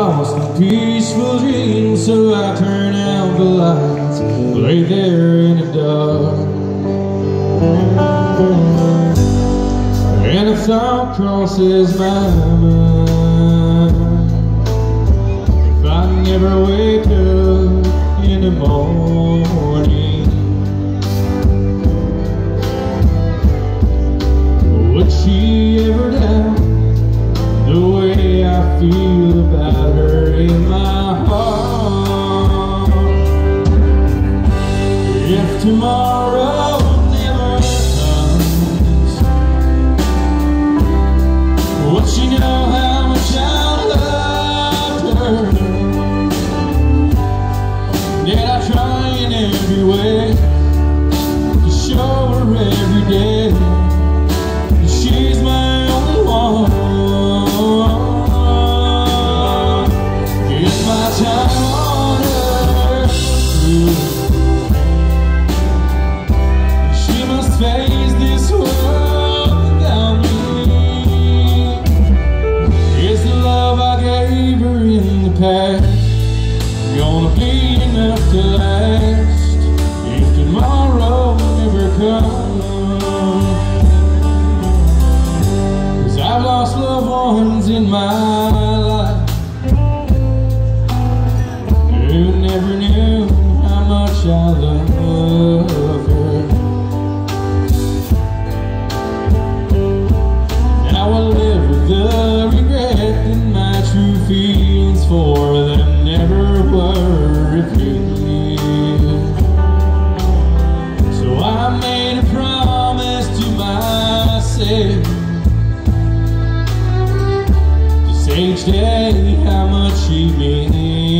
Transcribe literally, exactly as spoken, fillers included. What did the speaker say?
lost in peaceful dreams, so I turn out the lights, lay there in the dark. And a thought crosses my mind: if I never wake up in the morning, would she ever doubt the way I feel about her in my heart? If tomorrow never comes, would she know how much I loved her? Did I try in every way to show her every day she's my only one? Is my time on earth through? She must face this world without me. Is the love I gave her in the past gonna be enough to last if tomorrow never comes? I've lost loved ones in my life who never knew how much I love her. Now I live with the regret that my true feelings for them never were revealed. So I made a promise to myself each day how much she means.